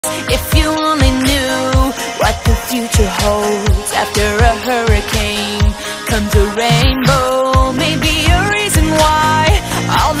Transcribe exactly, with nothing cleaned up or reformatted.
If you only knew what the future holds. After a hurricane comes a rainbow. Maybe a reason why all the